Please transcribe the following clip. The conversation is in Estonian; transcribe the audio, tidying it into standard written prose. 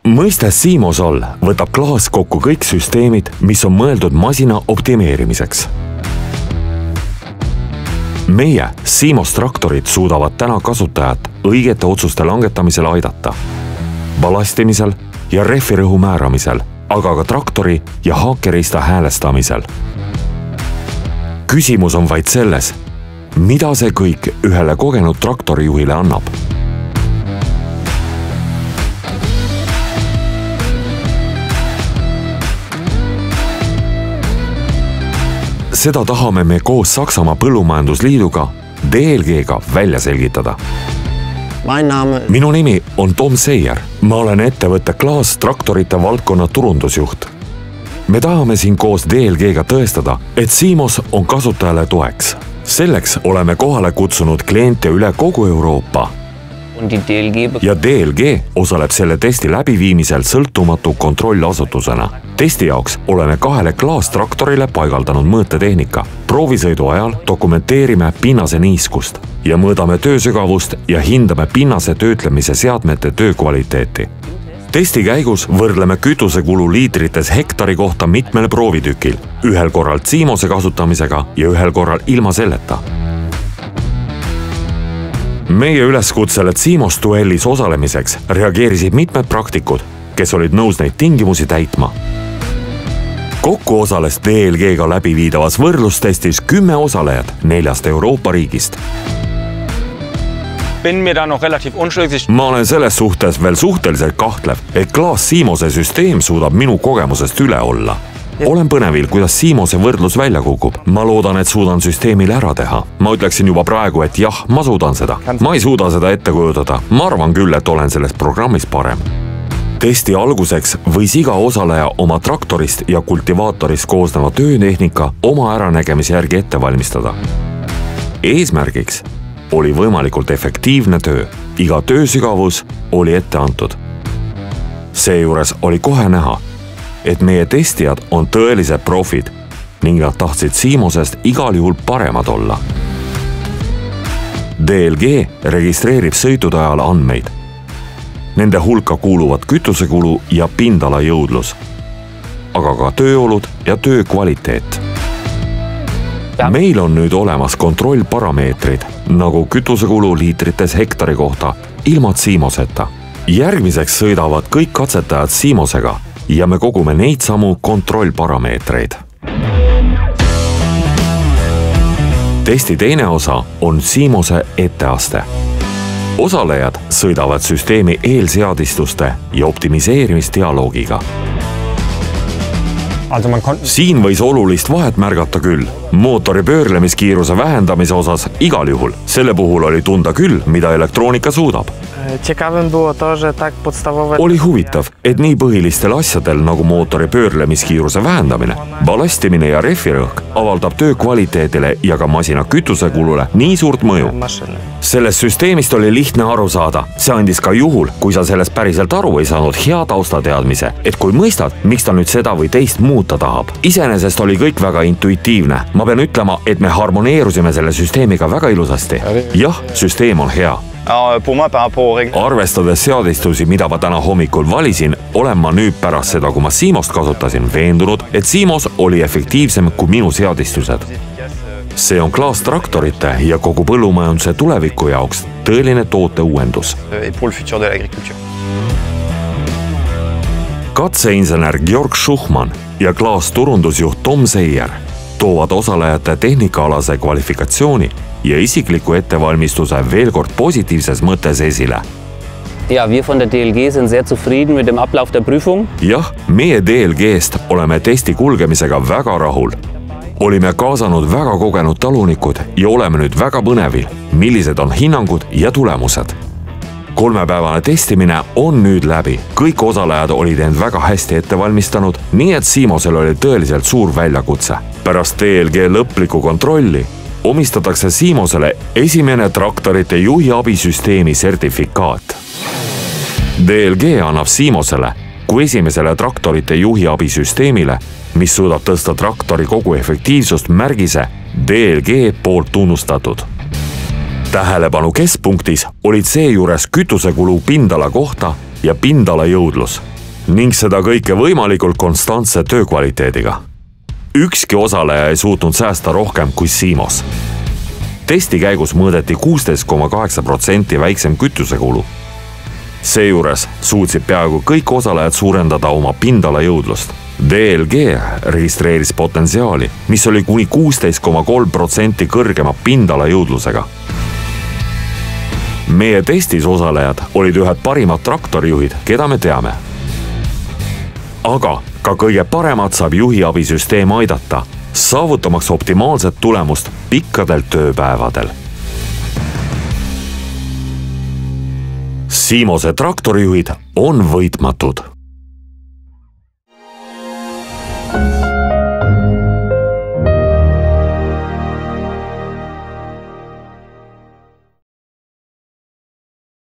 mõistes Simos all võtab Klaas kokku kõik süsteemid, mis on mõeldud masina optimeerimiseks. Meie Simos traktorid suudavad täna kasutajat õigete otsuste langetamisel aidata, balastimisel ja rehvirõhu määramisel, aga ka traktori ja haakerista häälestamisel. Küsimus on vaid selles, mida see kõik ühele kogenud traktorijuhile annab. Seda tahame me koos Saksamaa Põllumajandusliiduga, DLG-ga välja selgitada. Minu nimi on Tom Seier. Ma olen ettevõtte Klaas traktorite valdkonna turundusjuht. Me tahame siin koos DLG-ga tõestada, et Simos on kasutajale toeks. Selleks oleme kohale kutsunud kliente üle kogu Euroopa. Ja DLG osaleb selle testi läbiviimisel sõltumatu kontrollasutusena. Testi jaoks oleme 2 Klaas traktorile paigaldanud mõõtetehnika. Proovisõidu ajal dokumenteerime pinnase niiskust ja mõõdame töösügavust ja hindame pinnase töötlemise seadmete töökvaliteeti. Testi käigus võrdleme kütusekulu liitrites hektari kohta mitmel proovitükil, ühel korral Simose kasutamisega ja ühel korral ilma selleta. Meie üleskutsele Simos duellis osalemiseks reageerisid mitmed praktikud, kes olid nõus neid tingimusi täitma. Kokku osales DLG-ga läbiviidavas võrdlustestis 10 osalejat 4 Euroopa riigist. Ma olen selles suhtes veel suhteliselt kahtlev, et Klaas Simose süsteem suudab minu kogemusest üle olla. Olen põnevil, kuidas Simose võrdlus välja kukub. Ma loodan, et suudan süsteemile ära teha. Ma ütleksin juba praegu, et jah, ma suudan seda. Ma ei suuda seda ette kujutada. Ma arvan küll, et olen selles programmis parem. Testi alguseks võis iga osaleja oma traktorist ja kultivaatorist koosneva töötehnika oma äranägemise järgi ette valmistada. Eesmärgiks oli võimalikult efektiivne töö. Iga töösügavus oli ette antud. Seejuures oli kohe näha, et meie testijad on tõelised profid ning nad tahtsid Simosest igal juhul paremad olla. DLG registreerib sõitude ajal andmeid. Nende hulka kuuluvad kütusekulu ja pindala jõudlus, aga ka tööolud ja töö kvaliteet. Meil on nüüd olemas kontrollparameetrid, nagu kütusekulu liitrites hektari kohta, ilma Simoseta. Järgmiseks sõidavad kõik katsetajad Simosega ja me kogume neid samu kontrollparameetreid. Testi teine osa on Simose etteaste. Osalejad sõidavad süsteemi eelseadistuste ja optimiseerimisdialoogiga. Siin võis olulist vahet märgata küll. Mootori pöörlemiskiiruse vähendamise osas igal juhul. Selle puhul oli tunda küll, mida elektroonika suudab. Oli huvitav, et nii põhilistel asjadel nagu mootori pöörlemiskiiruse vähendamine, balastimine ja rehvirõhk avaldab töö kvaliteedile ja ka masina kütusekulule nii suurt mõju. Sellest süsteemist oli lihtne aru saada. See andis ka juhul, kui sa sellest päriselt aru ei saanud, hea taustateadmise, et kui mõistad, miks ta nüüd seda või teist muuta tahab. Iseenesest oli kõik väga intuitiivne. Ma pean ütlema, et me harmoneerusime selle süsteemiga väga ilusasti. Jah, süsteem on hea. Arvestades seadistusi, mida ma täna hommikul valisin, olen ma nüüd pärast seda, kui ma Simost kasutasin, veendunud, et Simos oli efektiivsem kui minu seadistused. See on Klaas traktorite ja kogu põllumajanduse tuleviku jaoks tõeline toote uuendus. Katseinsener Georg Schuchmann ja Klaas turundusjuht Tom Seier toovad osalejate tehnikaalase kvalifikatsiooni ja isikliku ettevalmistuse veel kord positiivses mõttes esile. Ja, wir von der DLG sind sehr zufrieden mit dem Ablauf der Prüfung. Jah, meie DLG-st oleme testi kulgemisega väga rahul. Olime kaasanud väga kogenud talunikud ja oleme nüüd väga põnevil, millised on hinnangud ja tulemused. 3-päevane testimine on nüüd läbi. Kõik osalejad olid end väga hästi ette valmistanud, nii et Simosel oli tõeliselt suur väljakutse. Pärast DLG lõplikku kontrolli omistatakse Simosele esimene traktorite juhiabisüsteemi sertifikaat. DLG annab Simosele kui esimesele traktorite juhiabisüsteemile, mis suudab tõsta traktori kogu efektiivsust märgise DLG poolt tunnustatud. Tähelepanu keskpunktis olid seejuures kütusekulu pindala kohta ja pindala jõudlus. ning seda kõike võimalikult konstantse töökvaliteediga. Ükski osaleja ei suutnud säästa rohkem kui Simos. Testi käigus mõõdeti 16,8% väiksem kütusekulu. Seejuures suutsid peaaegu kõik osalejad suurendada oma pindala jõudlust. DLG registreeris potentsiaali, mis oli kuni 16,3% kõrgema pindala jõudlusega. Meie testis osalejad olid ühed parimad traktorijuhid, keda me teame. Aga ka kõige paremat saab juhiabisüsteem aidata, saavutamaks optimaalset tulemust pikkadel tööpäevadel. Simose traktorijuhid on võitmatud.